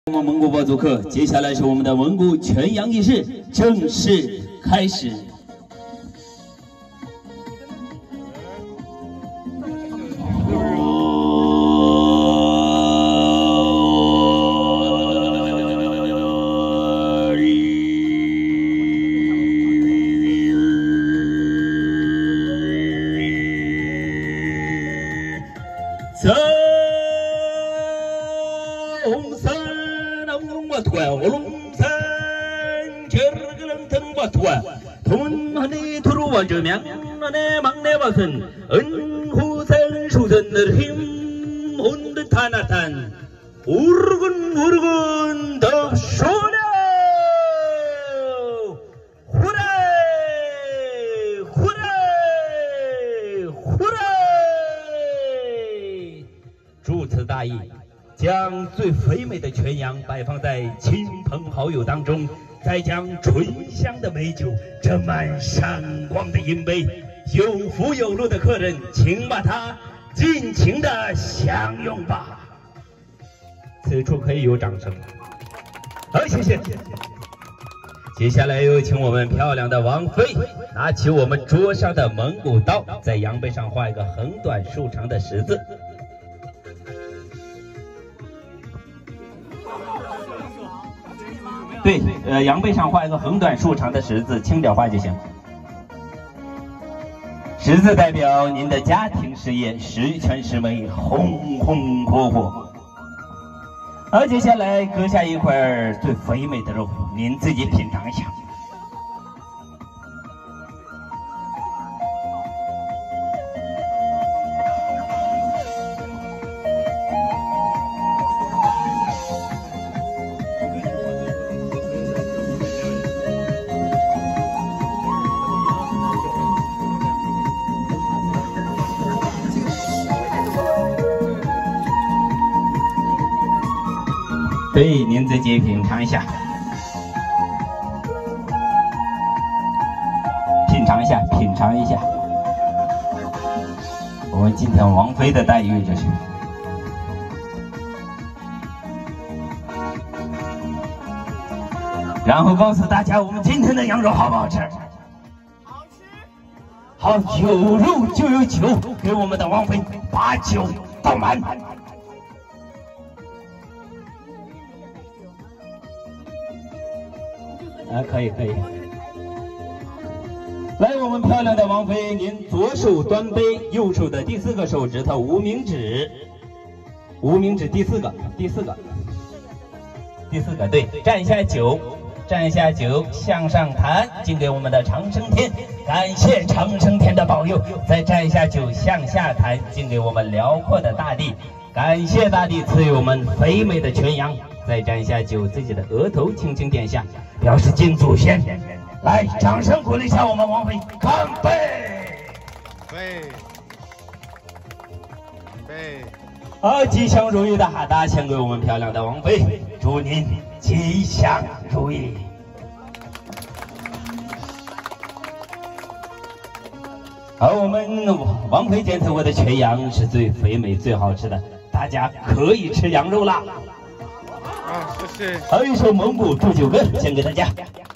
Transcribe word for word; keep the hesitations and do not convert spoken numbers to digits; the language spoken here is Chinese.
我们蒙古包族客，接下来是我们的蒙古全羊仪式正式开始。红色。 我龙山这个冷腾巴图啊，同哈尼土鲁瓦这面那呢忙呢瓦森，恩呼森树森的 him 红的塔那坦，乌尔根乌尔根的说了，呼来呼来呼来，主持大意。 将最肥美的全羊摆放在亲朋好友当中，再将醇香的美酒斟满闪光的银杯。有福有禄的客人，请把它尽情的享用吧。此处可以有掌声。好，谢谢。接下来有请我们漂亮的王妃拿起我们桌上的蒙古刀，在羊背上画一个横短竖长的十字。 对，呃，羊背上画一个横短竖长的十字，轻点画就行。十字代表您的家庭事业十全十美，红红火火。而接下来割下一块最肥美的肉，您自己品尝一下。 对，您自己品尝一下，品尝一下，品尝一下。我们今天王妃的待遇就是，然后告诉大家我们今天的羊肉好不好吃？好吃。好，有肉就有酒，给我们的王妃把酒倒满。 啊，可以可以。来，我们漂亮的王妃，您左手端杯，右手的第四个手指头无名指，无名指第四个，第四个，第四个，对，蘸一下酒，蘸一下酒，向上弹，敬给我们的长生天，感谢长生天的保佑。再蘸一下酒，向下弹，敬给我们辽阔的大地，感谢大地赐予我们肥美的全羊。 再蘸一下酒，自己的额头轻轻点下，表示敬祖先。来，掌声鼓励一下我们王妃，干杯！杯，杯。好，吉祥如意的哈达献给我们漂亮的王妃，祝您吉祥如意。好，我们王妃检测过的全羊是最肥美、最好吃的，大家可以吃羊肉啦。 啊，谢谢。 还有一首蒙古祝酒歌献给大家。